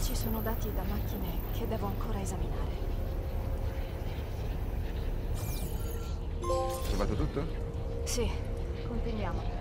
Ci sono dati da macchine che devo ancora esaminare. Trovato tutto? Sì, continuiamo.